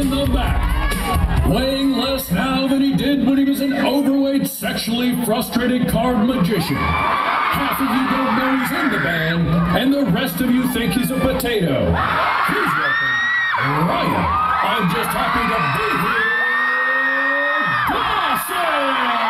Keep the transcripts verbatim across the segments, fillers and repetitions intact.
in the back, weighing less now than he did when he was an overweight, sexually frustrated card magician. Half of you don't know he's in the band, and the rest of you think he's a potato. Please welcome Ryan. I'm just happy to be here. Dawson!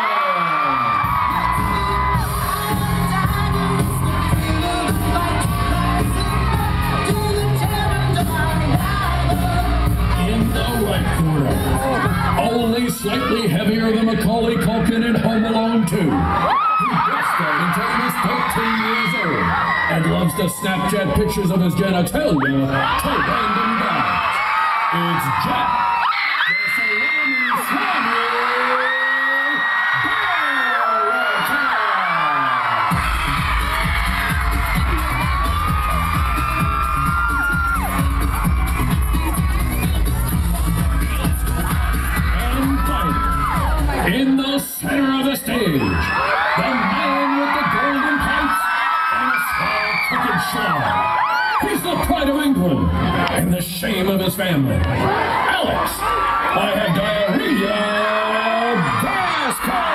Only slightly heavier than Macaulay Culkin in Home Alone two. He guest starred until he was thirteen years old and loves to Snapchat pictures of his genitalia to random guys. It's Jack, the Salami Swami in the center of the stage, the man with the golden pipes and a small crooked schlong. He's the pride of England and the shame of his family. Alex, I have diarrhea. Vasquez!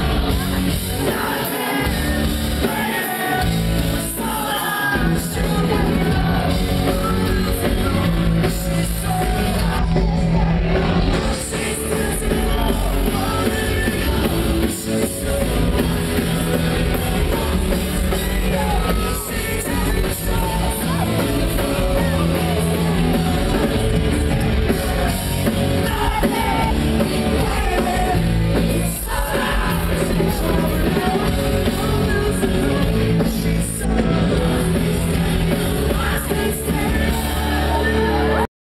Let's go.